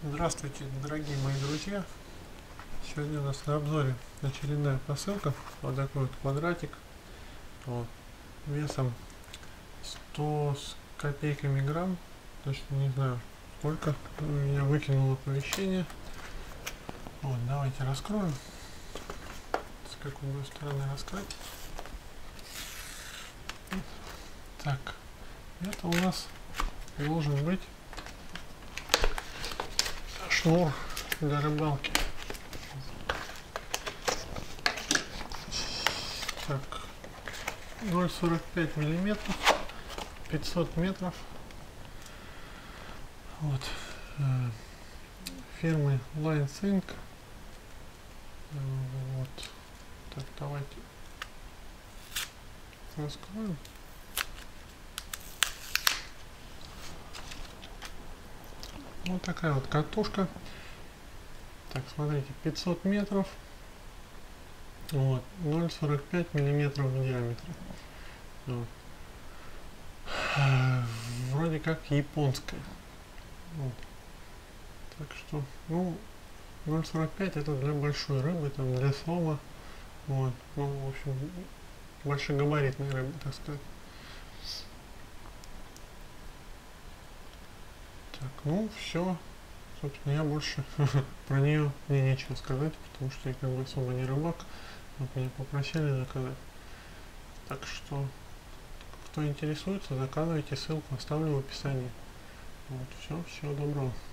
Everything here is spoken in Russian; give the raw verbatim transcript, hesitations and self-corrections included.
Здравствуйте, дорогие мои друзья! Сегодня у нас на обзоре очередная посылка. Вот такой вот квадратик. Вот, весом сто с копейками грамм. Точно не знаю сколько. Я выкинул оповещение. Вот, давайте раскроем. С какой бы стороны раскрыть. Так, это у нас должен быть шнур для рыбалки. Так, ноль сорок пять миллиметров, пятьсот метров. Вот, э, фирмы Line Sync. Вот, так, давайте раскроем. Вот такая вот катушка. Так, смотрите, пятьсот метров. Вот, ноль сорок пять миллиметров в диаметре. Вот. Вроде как японская. Вот. Так что, ну, ноль сорок пять это для большой рыбы, там для сома. Вот. Ну, в общем, большегабаритной рыбы, так сказать. Так, ну все. Собственно, я больше про нее мне нечего сказать, потому что я как бы особо не рыбак. Вот меня попросили заказать. Так что, кто интересуется, заказывайте, ссылку оставлю в описании. Вот, все, всего доброго.